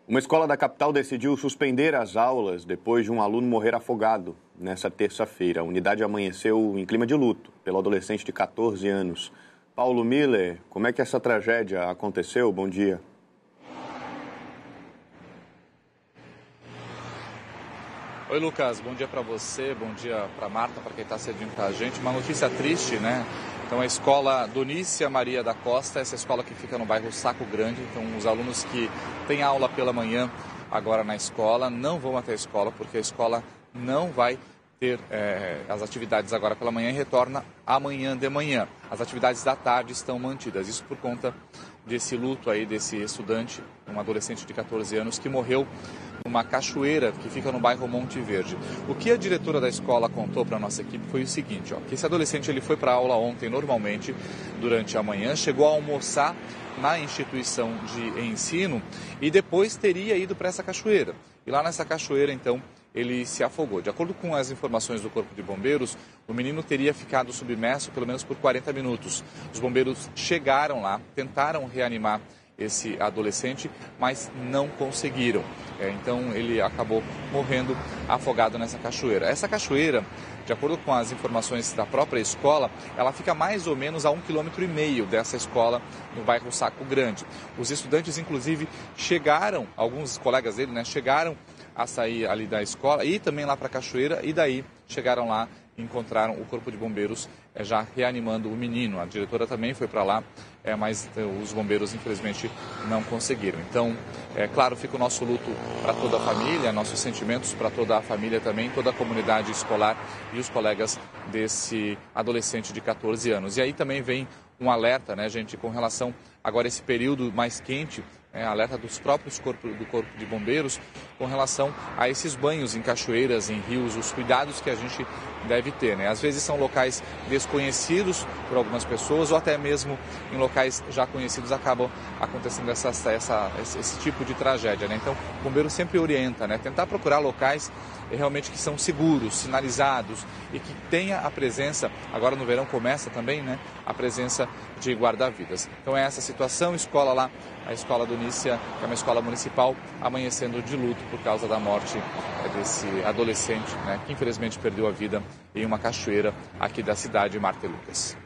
Uma escola da capital decidiu suspender as aulas depois de um aluno morrer afogado nessa terça-feira. A unidade amanheceu em clima de luto pelo adolescente de 14 anos. Paulo Miller, como é que essa tragédia aconteceu? Bom dia. Oi, Lucas. Bom dia para você, bom dia para Marta, para quem está servindo para a gente. Uma notícia triste, né? Então, a escola Donícia Maria da Costa, essa escola que fica no bairro Saco Grande. Então, os alunos que têm aula pela manhã agora na escola não vão até a escola, porque a escola não vai ter as atividades agora pela manhã e retorna amanhã de manhã. As atividades da tarde estão mantidas. Isso por conta desse luto aí desse estudante, um adolescente de 14 anos, que morreu numa cachoeira que fica no bairro Monte Verde. O que a diretora da escola contou para a nossa equipe foi o seguinte, que esse adolescente ele foi para a aula ontem normalmente, durante a manhã, chegou a almoçar na instituição de ensino e depois teria ido para essa cachoeira. E lá nessa cachoeira, então, ele se afogou. De acordo com as informações do Corpo de Bombeiros, o menino teria ficado submerso pelo menos por 40 minutos. Os bombeiros chegaram lá, tentaram reanimar esse adolescente, mas não conseguiram. Então ele acabou morrendo afogado nessa cachoeira. Essa cachoeira, de acordo com as informações da própria escola, ela fica mais ou menos a 1,5 km dessa escola no bairro Saco Grande. Os estudantes, inclusive, chegaram, alguns colegas dele, chegaram a sair ali da escola e também lá para a cachoeira, e daí chegaram lá e encontraram o Corpo de Bombeiros já reanimando o menino. A diretora também foi para lá, mas os bombeiros infelizmente não conseguiram. Então, claro, fica o nosso luto para toda a família, nossos sentimentos para toda a família também, toda a comunidade escolar e os colegas desse adolescente de 14 anos. E aí também vem um alerta, gente, com relação agora a esse período mais quente, alerta dos próprios do Corpo de Bombeiros com relação a esses banhos em cachoeiras, em rios, os cuidados que a gente deve ter, Às vezes são locais desconhecidos por algumas pessoas ou até mesmo em locais já conhecidos acabam acontecendo esse tipo de tragédia, Então, o bombeiro sempre orienta, Tentar procurar locais realmente que são seguros, sinalizados e que tenha a presença, agora no verão começa também, a presença de guarda-vidas. Então é essa situação, escola lá, a escola Donícia, que é uma escola municipal, amanhecendo de luto por causa da morte desse adolescente, que infelizmente perdeu a vida em uma cachoeira aqui da cidade, Marta e Lucas.